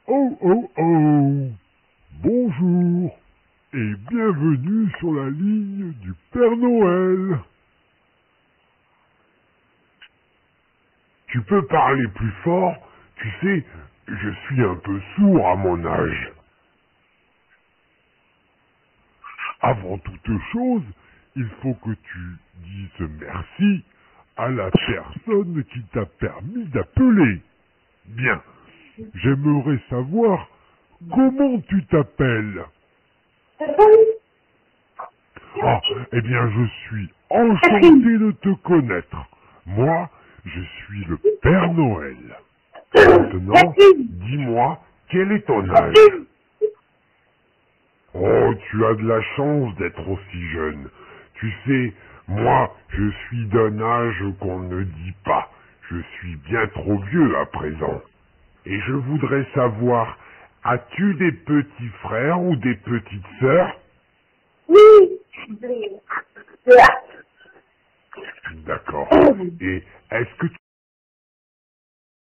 Oh oh oh! Bonjour et bienvenue sur la ligne du Père Noël. Tu peux parler plus fort? Tu sais, je suis un peu sourd à mon âge. Avant toute chose, il faut que tu dises merci à la personne qui t'a permis d'appeler. Bien, j'aimerais savoir comment tu t'appelles. Ah, eh bien, je suis enchanté de te connaître. Moi, je suis le Père Noël. Maintenant, dis-moi, quel est ton âge? Oh, tu as de la chance d'être aussi jeune. Tu sais, moi, je suis d'un âge qu'on ne dit pas. Je suis bien trop vieux à présent. Et je voudrais savoir, as-tu des petits frères ou des petites sœurs? Oui. D'accord. Et est-ce que